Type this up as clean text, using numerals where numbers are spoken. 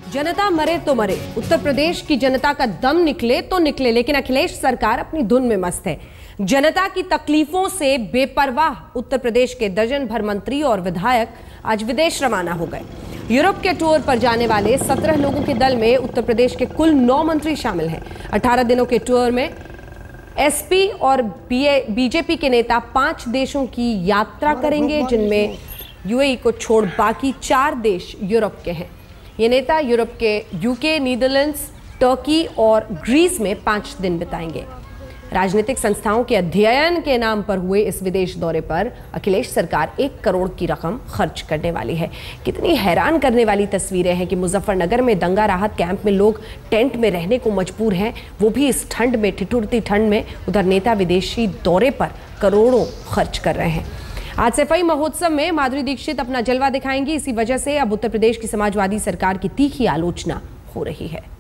जनता मरे तो मरे, उत्तर प्रदेश की जनता का दम निकले तो निकले, लेकिन अखिलेश सरकार अपनी धुन में मस्त है। जनता की तकलीफों से बेपरवाह उत्तर प्रदेश के दर्जन भर मंत्री और विधायक आज विदेश रवाना हो गए। यूरोप के टूर पर जाने वाले 17 लोगों के दल में उत्तर प्रदेश के कुल 9 मंत्री शामिल हैं। 18 दिनों के टूर में एसपी और बीजेपी के नेता 5 देशों की यात्रा करेंगे, जिनमें यूएई को छोड़ बाकी 4 देश यूरोप के हैं। ये नेता यूरोप के यूके, नीदरलैंड्स, टर्की और ग्रीस में 5 दिन बिताएंगे। राजनीतिक संस्थाओं के अध्ययन के नाम पर हुए इस विदेश दौरे पर अखिलेश सरकार 1 करोड़ की रकम खर्च करने वाली है। कितनी हैरान करने वाली तस्वीरें हैं कि मुजफ्फरनगर में दंगा राहत कैंप में लोग टेंट में रहने को मजबूर हैं, वो भी इस ठंड में, ठिठुरती ठंड में। उधर नेता विदेशी दौरे पर करोड़ों खर्च कर रहे हैं। आज सफाई महोत्सव में माधुरी दीक्षित अपना जलवा दिखाएंगी। इसी वजह से अब उत्तर प्रदेश की समाजवादी सरकार की तीखी आलोचना हो रही है।